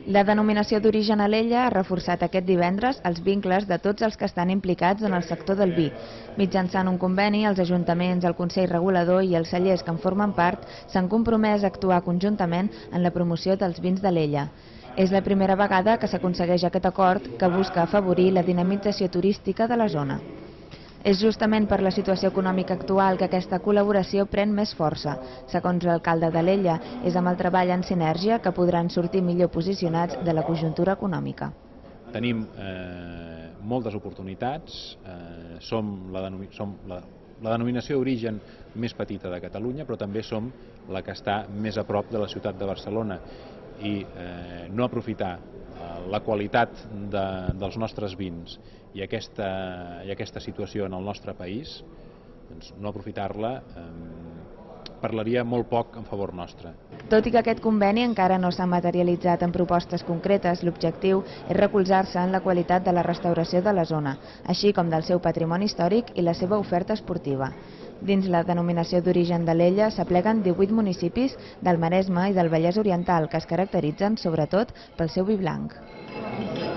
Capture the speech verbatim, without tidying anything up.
La denominació d'origen Alella ha reforçat aquest divendres els vincles de tots els que estan implicats en el sector del vi. Mitjançant un conveni, els ajuntaments, el Consell Regulador i els cellers que en formen part s'han compromès a actuar conjuntament en la promoció dels vins d'Alella. És la primera vegada que s'aconsegueix aquest acord que busca afavorir la dinamització turística de la zona. És justament per la situació econòmica actual que aquesta col·laboració pren més força. Segons l'alcalde d'Alella, és amb el treball en sinergia que podran sortir millor posicionats de la conjuntura econòmica. Tenim eh, moltes oportunitats, eh, som, la, som la, la denominació d'origen més petita de Catalunya, però també som la que està més a prop de la ciutat de Barcelona i eh, no aprofitar la qualitat de, dels nostres vins i aquesta, i aquesta situació en el nostre país, doncs no aprofitar-la eh, parlaria molt poc en favor nostre. Tot i que aquest conveni encara no s'ha materialitzat en propostes concretes, l'objectiu és recolzar-se en la qualitat de la restauració de la zona, així com del seu patrimoni històric i la seva oferta esportiva. Dins la denominació d'origen d'Alella s'apleguen divuit municipis del Maresme i del Vallès Oriental que es caracteritzen sobretot pel seu vi blanc.